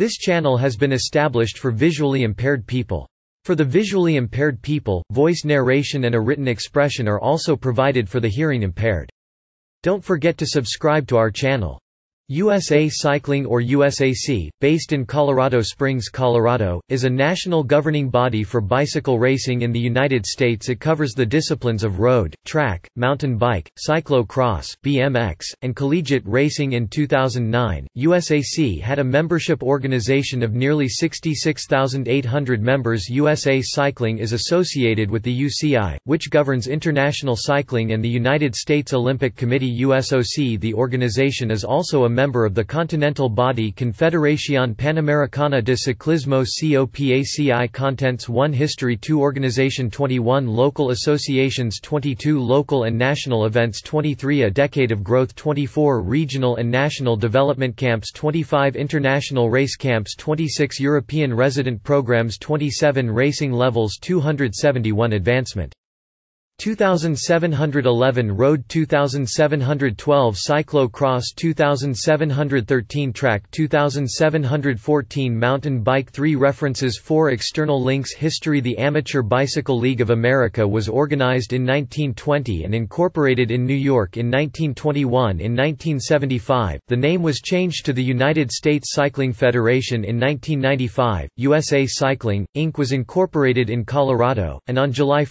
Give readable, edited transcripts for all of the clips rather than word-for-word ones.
This channel has been established for visually impaired people. For the visually impaired people, voice narration and a written expression are also provided for the hearing impaired. Don't forget to subscribe to our channel. USA Cycling, or USAC, based in Colorado Springs, Colorado, is a national governing body for bicycle racing in the United States. It covers the disciplines of road, track, mountain bike, cyclo-cross, BMX, and collegiate racing. In 2009, USAC had a membership organization of nearly 66,800 members. USA Cycling is associated with the UCI, which governs international cycling, and the United States Olympic Committee USOC. The organization is also a member of the continental body Confederación Panamericana de Ciclismo COPACI. Contents: 1 History, 2 Organization, 21 Local associations, 22 Local and national events, 23 A decade of growth, 24 Regional and national development camps, 25 International race camps, 26 European resident programs, 27 Racing levels, 271 Advancement. 2711 Road, 2712 Cyclo-cross, 2713 Track, 2714 Mountain bike. 3 References. 4 External links. History. The Amateur Bicycle League of America was organized in 1920 and incorporated in New York in 1921. In 1975, the name was changed to the United States Cycling Federation. In 1995, USA Cycling, Inc. was incorporated in Colorado, and on July 1,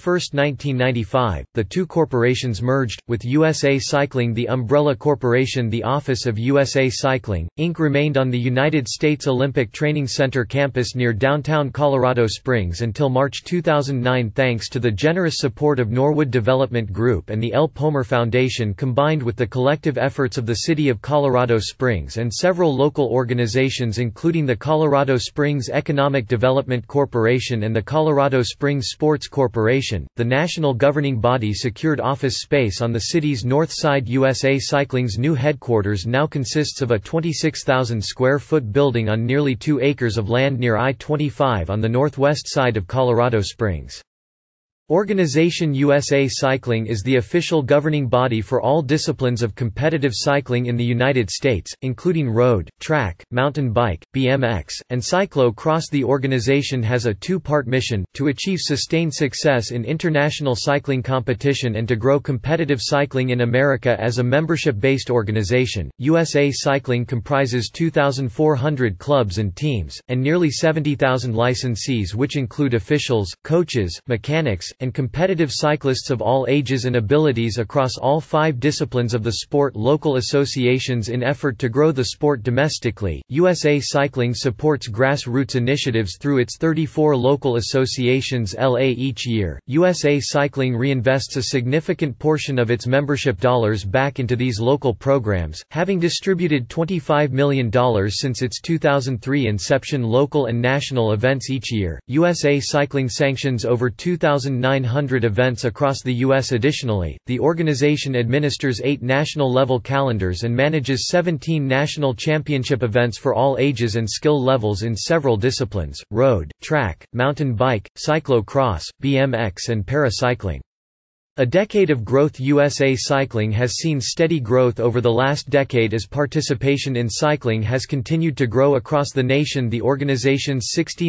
1995, the two corporations merged, with USA Cycling the umbrella corporation. The office of USA Cycling, Inc. remained on the United States Olympic Training Center campus near downtown Colorado Springs until March 2009 thanks to the generous support of Norwood Development Group and the L. Pomer Foundation, combined with the collective efforts of the City of Colorado Springs and several local organizations including the Colorado Springs Economic Development Corporation and the Colorado Springs Sports Corporation. The national governing body secured office space on the city's north side. USA Cycling's new headquarters now consists of a 26,000 square foot building on nearly 2 acres of land near I-25 on the northwest side of Colorado Springs. Organization USA Cycling is the official governing body for all disciplines of competitive cycling in the United States, including road, track, mountain bike, BMX, and cyclo-cross. The organization has a 2-part mission: to achieve sustained success in international cycling competition and to grow competitive cycling in America. As a membership-based organization, USA Cycling comprises 2,400 clubs and teams, and nearly 70,000 licensees, which include officials, coaches, mechanics, and competitive cyclists of all ages and abilities across all 5 disciplines of the sport. Local associations. In effort to grow the sport domestically, USA Cycling supports grassroots initiatives through its 34 local associations (LA). Each year, USA Cycling reinvests a significant portion of its membership dollars back into these local programs, having distributed $25 million since its 2003 inception. Local and national events. Each year, USA Cycling sanctions over 2,900 events across the U.S. Additionally, the organization administers 8 national-level calendars and manages 17 national championship events for all ages and skill levels in several disciplines: road, track, mountain bike, cyclo-cross, BMX and paracycling. A decade of growth. USA Cycling has seen steady growth over the last decade as participation in cycling has continued to grow across the nation. The organization's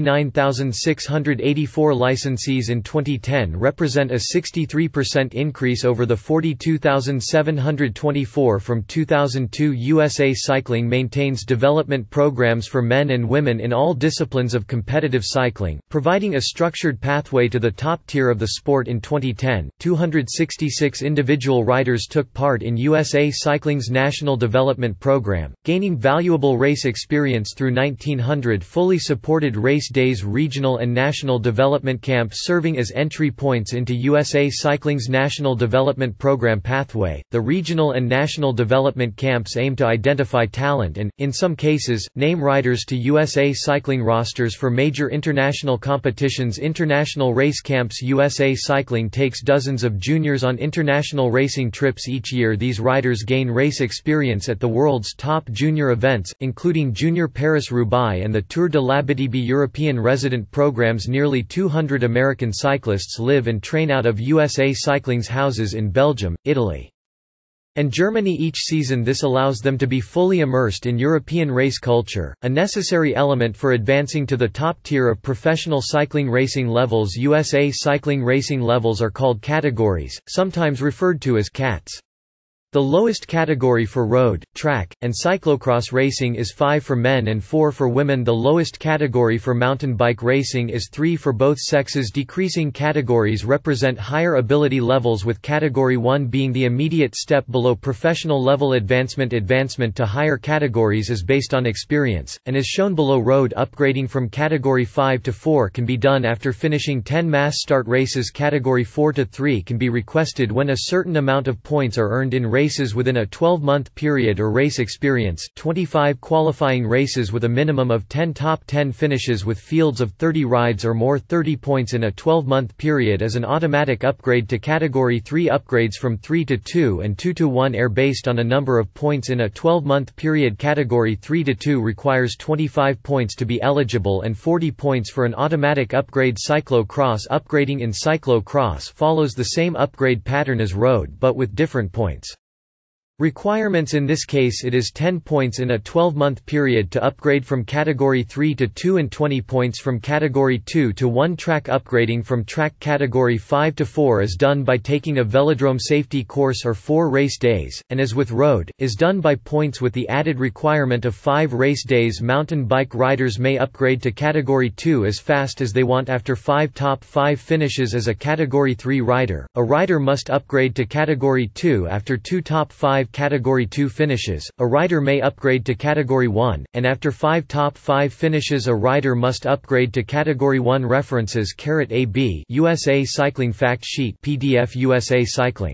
69,684 licensees in 2010 represent a 63% increase over the 42,724 from 2002. USA Cycling maintains development programs for men and women in all disciplines of competitive cycling, providing a structured pathway to the top tier of the sport. In 2010, 266 individual riders took part in USA Cycling's National Development Program, gaining valuable race experience through 1,900 fully supported race days. Regional and national development camps serving as entry points into USA Cycling's National Development Program pathway. The regional and national development camps aim to identify talent and, in some cases, name riders to USA Cycling rosters for major international competitions. International race camps. USA Cycling takes dozens of juniors on international racing trips each year. These riders gain race experience at the world's top junior events, including Junior Paris-Roubaix and the Tour de l'Abitibi. European resident programs. Nearly 200 American cyclists live and train out of USA Cycling's houses in Belgium, Italy, and Germany each season. This allows them to be fully immersed in European race culture, a necessary element for advancing to the top tier of professional cycling racing levels. USA cycling racing levels are called categories, sometimes referred to as CATs. The lowest category for road, track, and cyclocross racing is 5 for men and 4 for women. The lowest category for mountain bike racing is 3 for both sexes. Decreasing categories represent higher ability levels, with Category 1 being the immediate step below professional level. Advancement to higher categories is based on experience, and is shown below. Road upgrading from Category 5 to 4 can be done after finishing 10 mass start races. Category 4 to 3 can be requested when a certain amount of points are earned in races within a 12-month period or race experience, 25 qualifying races with a minimum of 10 top 10 finishes with fields of 30 rides or more, 30 points in a 12-month period as an automatic upgrade to Category 3. Upgrades from 3 to 2 and 2 to 1 are based on a number of points in a 12-month period. Category 3 to 2 requires 25 points to be eligible and 40 points for an automatic upgrade. Cyclo-cross upgrading in cyclo-cross follows the same upgrade pattern as road but with different points requirements. In this case it is 10 points in a 12-month period to upgrade from Category 3 to 2 and 20 points from Category 2 to 1. Track upgrading from track Category 5 to 4 is done by taking a velodrome safety course or 4 race days, and as with road, is done by points with the added requirement of 5 race days. Mountain bike riders may upgrade to Category 2 as fast as they want after 5 top 5 finishes. As a Category 3 rider, a rider must upgrade to Category 2 after 2 top 5 Category 2 finishes. A rider may upgrade to Category 1, and after 5 top 5 finishes a rider must upgrade to Category 1. References *AB USA Cycling Fact Sheet PDF USA Cycling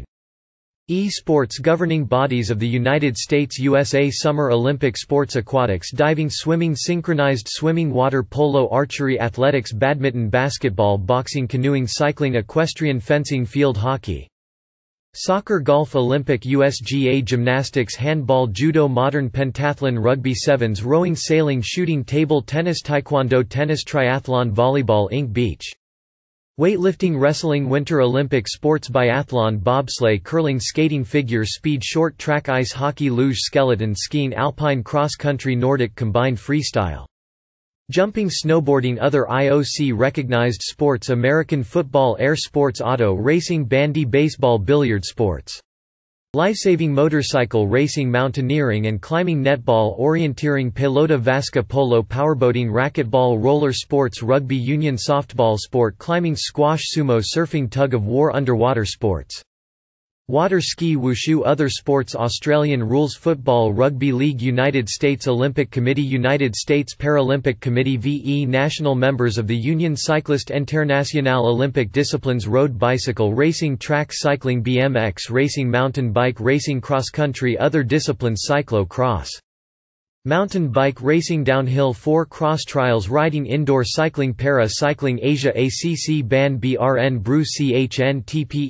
E-sports governing bodies of the United States. USA Summer Olympic Sports: aquatics, diving, swimming, synchronized swimming, water polo, archery, athletics, badminton, basketball, boxing, canoeing, cycling, equestrian, fencing, field hockey, soccer, golf, Olympic, USGA, gymnastics, handball, judo, modern pentathlon, rugby sevens, rowing, sailing, shooting, table tennis, taekwondo, tennis, triathlon, volleyball, Inc. beach weightlifting, wrestling, winter Olympic sports, biathlon, bobsleigh, curling, skating, figure speed, short track, ice hockey, luge, skeleton skiing, alpine, cross-country, Nordic combined, freestyle, jumping, snowboarding. Other IOC-recognized sports: American football, air sports, auto racing, bandy, baseball, billiard sports, lifesaving, motorcycle racing, mountaineering and climbing, netball, orienteering, pelota vasca, polo, powerboating, racquetball, roller sports, rugby union, softball, sport climbing, squash, sumo, surfing, tug-of-war, underwater sports, water ski, wushu. Other sports: Australian rules, football, rugby league, United States Olympic Committee, United States Paralympic Committee, VE national members of the Union Cycliste Internationale. Olympic disciplines: road bicycle racing, track cycling, BMX racing, mountain bike racing, cross-country. Other disciplines: cyclo-cross, mountain bike racing, downhill, 4 cross trials, riding, indoor cycling, para cycling. Asia: ACC ban BRN Bru CHN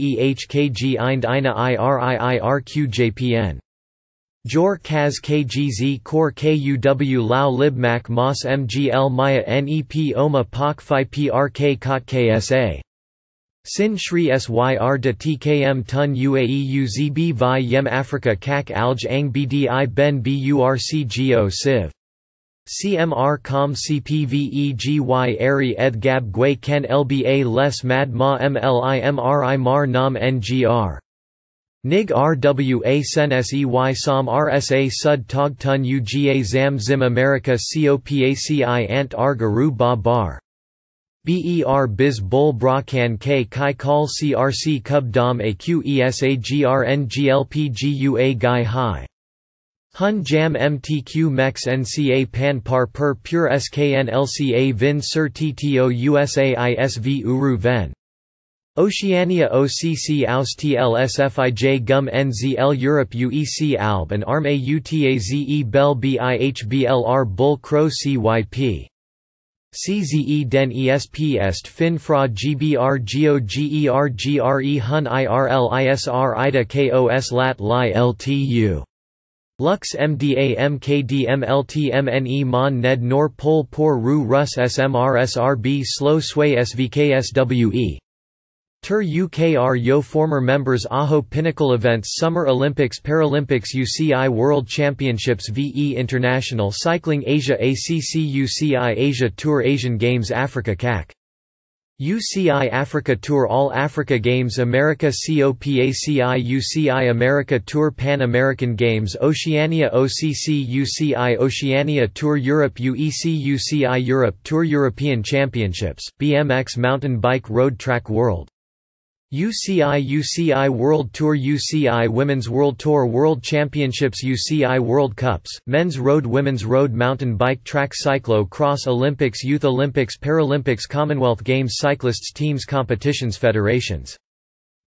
TPEHKG Eind Ina IRIIRQJPN Jor Kaz KGZ Kor KUW Lao Lib Mac Mas MGL Maya NEP Oma Pak Phi PRK Kot KSA Sin Shri Syr de Tkm Tun Uae Uzb Vi Yem Africa Kak Alj Ang Bdi Ben Burcgo Civ CMR Com CPVEGY Ari Eth Gab Gui Ken Lba Les Mad Ma MLI Mar Nam Ngr Nig RWA Sen Sey Som RSA Sud Tog Tun Uga Zam Zim America COPACI Ant Argaru Ba Bar Ber Biz Bol Bra Kan K Kai Kal CRC Cub Dom AQESAGRNGLPGUA Gai Hai Hun Jam MTQ Mex NCA Pan Par Per Pure SKN LCA Vin Sur TTO USA ISV Uru Ven Oceania OCC Aus TLSFIJ Gum NZL Europe UEC Alb and Arm AUTAZE Bel BIHBLR Bull Crow CYP CZE den ESP est fin fra GBR Geo GER Hun IRL ISR Ida KOS Lat Li LTU Lux MDA MKD MLT MNE Mon Ned Nor Pol Por Ru Rus SMR SRB Slow Sway SVK SWE Tour UKR Yo Former members AHO Pinnacle Events Summer Olympics Paralympics UCI World Championships VE International Cycling Asia ACC UCI Asia Tour Asian Games Africa CAC UCI Africa Tour All Africa Games America COPACI UCI America Tour Pan American Games Oceania OCC UCI Oceania Tour Europe UEC UCI Europe Tour European Championships, BMX Mountain Bike Road Track World UCI World Tour UCI Women's World Tour World Championships UCI World Cups, Men's Road Women's Road Mountain Bike Track Cyclo Cross Olympics Youth Olympics Paralympics Commonwealth Games Cyclists Teams Competitions Federations